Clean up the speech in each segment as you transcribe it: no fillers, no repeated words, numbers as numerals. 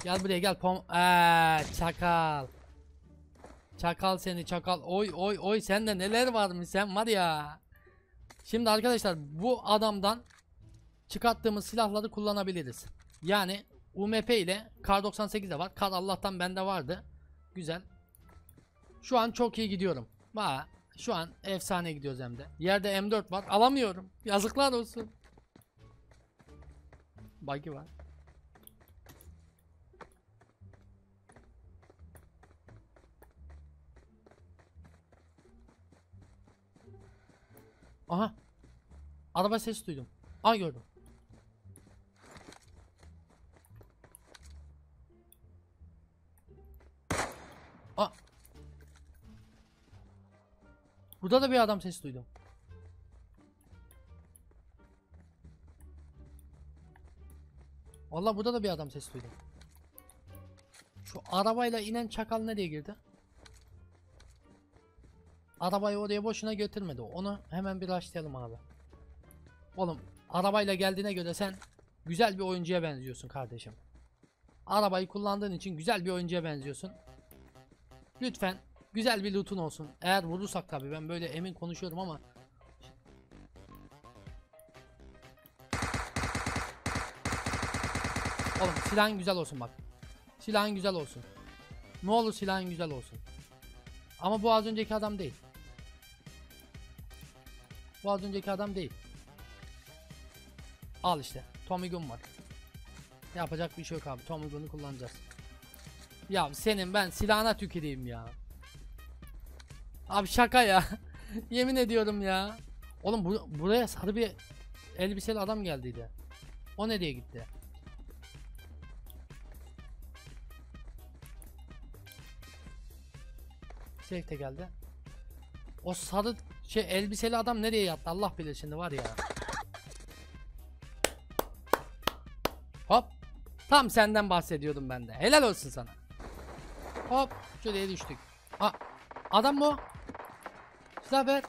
Gel buraya gel çakal. Çakal seni çakal. Oy oy oy, sende neler varmış, sen var ya. Şimdi arkadaşlar bu adamdan çıkarttığımız silahları kullanabiliriz. Yani UMP ile Kar 98 de var. Kar Allah'tan bende vardı. Güzel. Şu an çok iyi gidiyorum. Şu an efsane gidiyoruz hem de. Yerde M4 var. Alamıyorum. Yazıklar olsun. Buggy var. Aha. Araba sesi duydum. Aa, gördüm. Aa. Burada da bir adam sesi duydum. Vallahi burada da bir adam sesi duydum. Şu arabayla inen çakal nereye girdi? Arabayı oraya boşuna götürmedi. Onu hemen bir açlayalım abi. Oğlum, arabayla geldiğine göre sen güzel bir oyuncuya benziyorsun kardeşim. Arabayı kullandığın için güzel bir oyuncuya benziyorsun. Lütfen güzel bir loot'un olsun. Eğer vurursak tabii, ben böyle emin konuşuyorum ama. Oğlum silahın güzel olsun bak. Silahın güzel olsun. Ne olur silahın güzel olsun. Ama bu az önceki adam değil. Bu az önceki adam değil. Al işte. Tommy Gun var. Yapacak bir şey yok abi. Tommy Gun'u kullanacağız. Ya senin ben silahına tüküreyim ya. Abi şaka ya. Yemin ediyorum ya. Oğlum buraya sarı bir elbiseli adam geldiydi. O nereye gitti? Safe'te geldi. O sarı elbiseli adam nereye yattı? Allah bilir şimdi var ya. Hop. Tam senden bahsediyordum ben de. Helal olsun sana. Hop. Şuraya düştük. Adam mı o? Silah ver.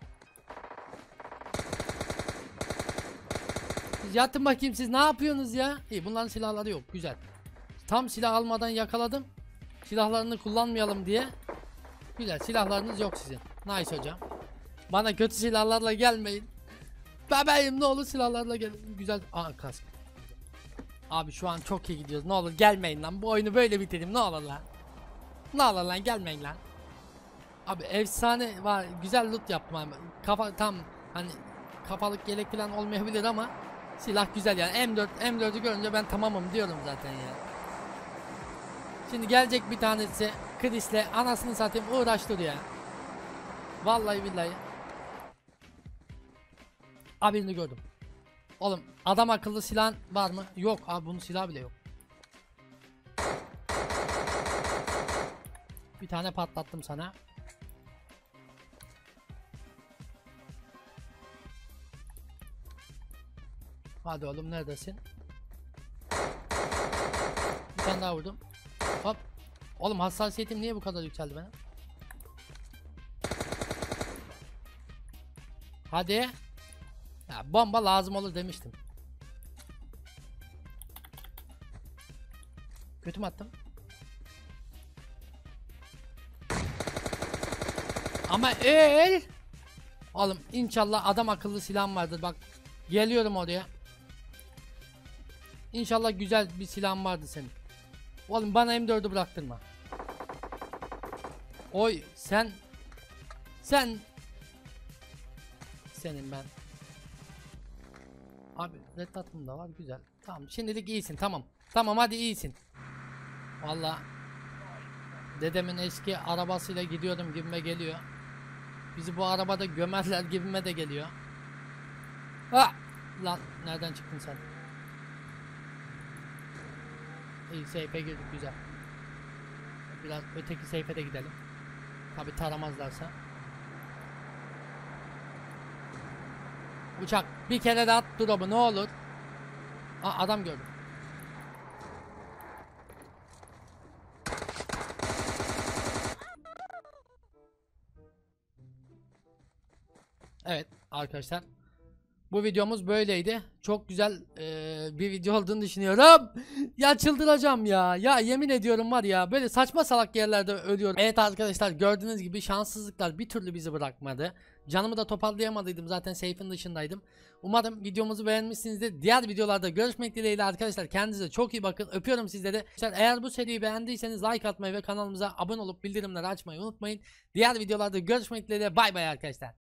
Yatın bakayım, siz ne yapıyorsunuz ya? İyi, bunların silahları yok. Güzel. Tam silah almadan yakaladım. Silahlarını kullanmayalım diye. Güzel, silahlarınız yok sizin. Nice hocam. Bana kötü silahlarla gelmeyin. Bebeğim ne olur silahlarla gelin. Güzel. Kask. Abi şu an çok iyi gidiyoruz. Ne olur gelmeyin lan. Bu oyunu böyle bitirelim. Ne olur lan. Ne olur lan, gelmeyin lan. Abi efsane var. Güzel loot yaptım abi. Tam hani kafalık yelek falan olmayabilir ama silah güzel yani. M4'ü görünce ben tamamım diyorum zaten ya. Şimdi gelecek bir tanesi Chris'le anasını satayım uğraştır ya. Vallahi billahi. Birini gördüm. Oğlum adam akıllı silah var mı? Yok abi, bunun silahı bile yok. Bir tane patlattım sana. Hadi oğlum, neredesin? Bir tane daha vurdum. Hop. Oğlum hassasiyetim niye bu kadar yükseldi benim? Hadi. Ya bomba lazım olur demiştim. Kötü mü attım? Ama oğlum inşallah adam akıllı silahım vardır bak. Geliyorum oraya. İnşallah güzel bir silahım vardı senin. Oğlum bana M4'ü bıraktırma. Oy sen senin ben. Abi red dot'um da var, güzel. Tamam şimdilik iyisin, tamam. Tamam hadi iyisin. Vallahi dedemin eski arabasıyla gidiyordum gibime geliyor. Bizi bu arabada gömerler gibime de geliyor. Lan nereden çıktın sen? İyi, safe'e girdik, güzel. Biraz öteki safe'e de gidelim. Tabi taramazlarsa. Uçak bir kere de at drop'u ne olur. Adam gördüm. Evet arkadaşlar, Bu videomuz böyleydi. Çok güzel bir video olduğunu düşünüyorum. Ya çıldıracağım ya. Ya yemin ediyorum var ya, böyle saçma salak yerlerde ölüyorum. Evet arkadaşlar, gördüğünüz gibi şanssızlıklar bir türlü bizi bırakmadı. Canımı da toparlayamadıydım, zaten safe'in dışındaydım. Umarım videomuzu beğenmişsinizdir. Diğer videolarda görüşmek dileğiyle arkadaşlar. Kendinize çok iyi bakın. Öpüyorum sizleri. Eğer bu seriyi beğendiyseniz like atmayı ve kanalımıza abone olup bildirimleri açmayı unutmayın. Diğer videolarda görüşmek dileğiyle. Bay bay arkadaşlar.